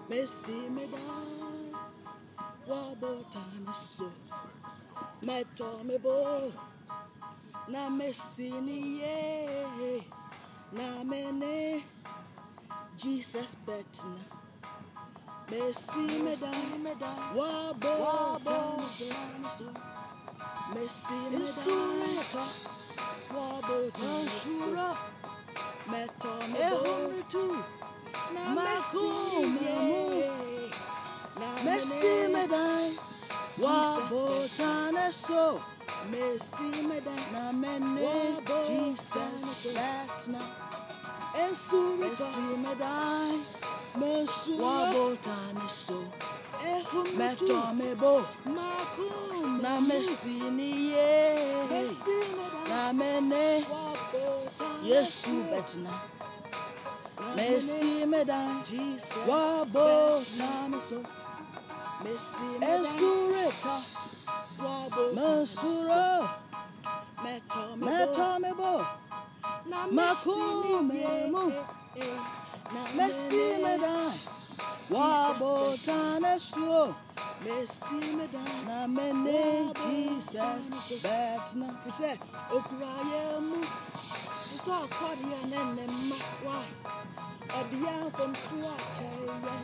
Messi meda wabotana so meto mebo na Messi ni ye na mene Jesus betna Messi meda wabotana so Messi meda wabotana so meto mebo Messi medai wabotana so Messi medai na mene Jesus betna Messi medai wabotana so meto mebo na Messi ni ye na mene Yesu betna Messi medai wabotana so Messi Esureta Masuro Meto mebo Makumemu Messi medai wabotana so Messi medai na mene Jesus betna Fuse Owura Yesu so Korea nene makwa Odia from Suacha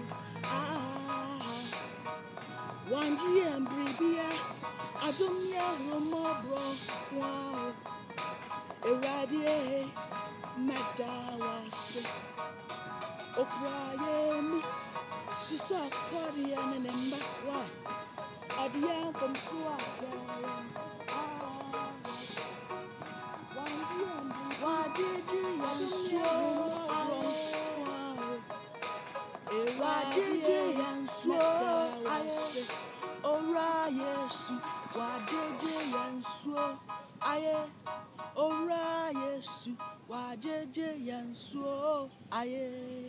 Wanji and Bribia Adomia Romobro Wow Eradie Madawas Owura Yesu to so Korea nene makwa Odia from Suacha Owura Yesu, wajeje yansuo, aye. Owura Yesu, wajeje yansuo, aye.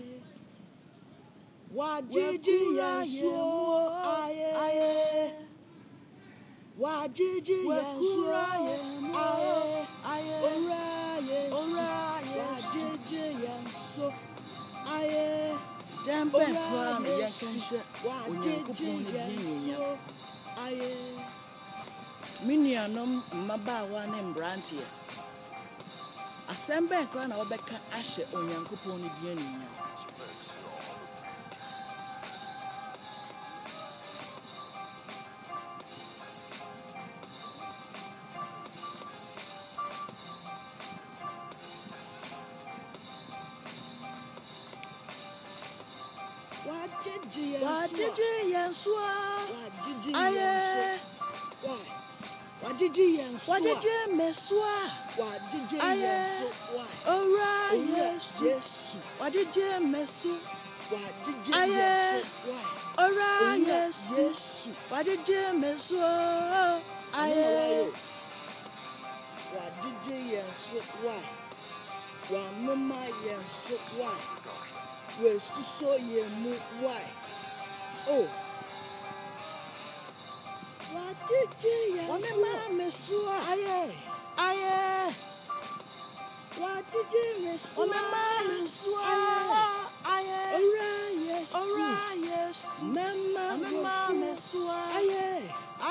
Wajeje yansuo, aye. Wajeje yansuo, aye. Owura Yesu, wajeje yansuo, aye. Dembe kwa mi yakenhwe onyankopon ne dinyunya aye minianom mmabawa ne mbrantie asembe kwa na obeka ahye onyankopon ne dinyunya Wajiji yansua aye wajiji yansua wajiji mesua wajiji yansua Owura Yesu wajiji mesu wajiji yansua Owura Yesu wajiji mesua aye wajiji yansua wa mama yansua we so ye mu why oh wajiji ya mama mesua aye wajiji mesua mama mesua aye Owura Yesu mama mesua aye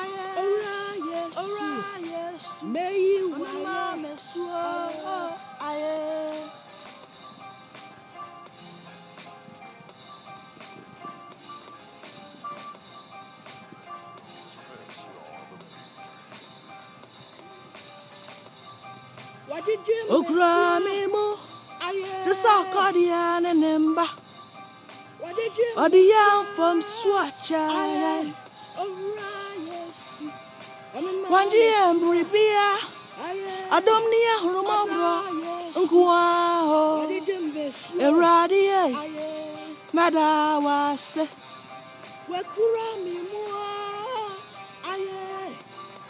Owura Yesu meyi mama mesua aye Owura memo the Korea nemba Odia from Suacha Owura Yesu Wanji embribia Adomnia Romobro Nkwa Eradie Madawase Owura memo aye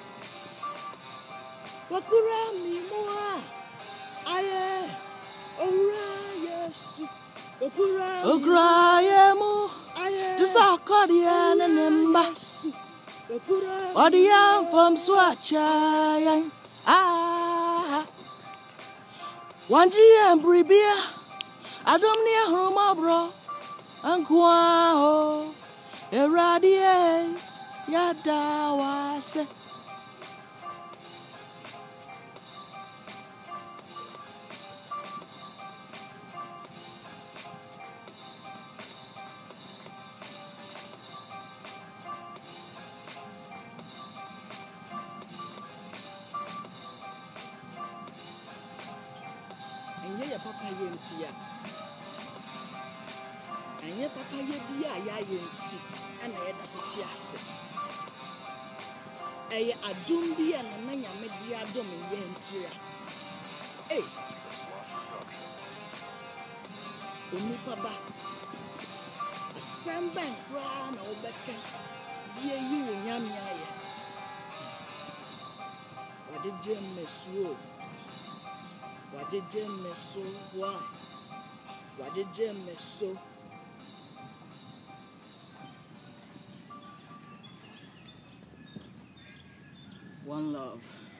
Owura memo aye Owura Yesu Owura Yesu the Korea nemba Odia from Suacha Wanji embribia Adomnia Romobro Ankwao Eradie Yadawase and ye papa yentia. And ye papa ye be a yenti, and I had a sitias. A dumbi and a mania media domi yentia. Eh, Unipaba. A sambank crown or becca, dear you, Yamia. What did Jim miss you? What did Jim miss so? Why? What did Jim miss so? One love.